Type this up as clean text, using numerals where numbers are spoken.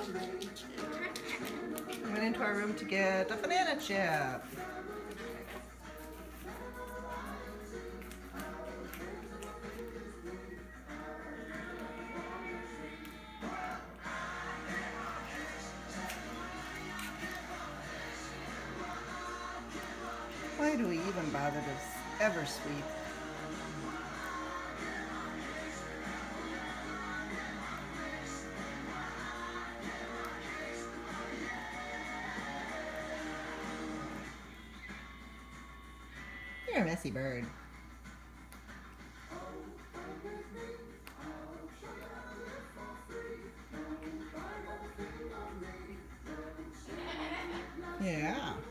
We went into our room to get a banana chip. Why do we even bother to ever sweep? You're a messy bird. Yeah.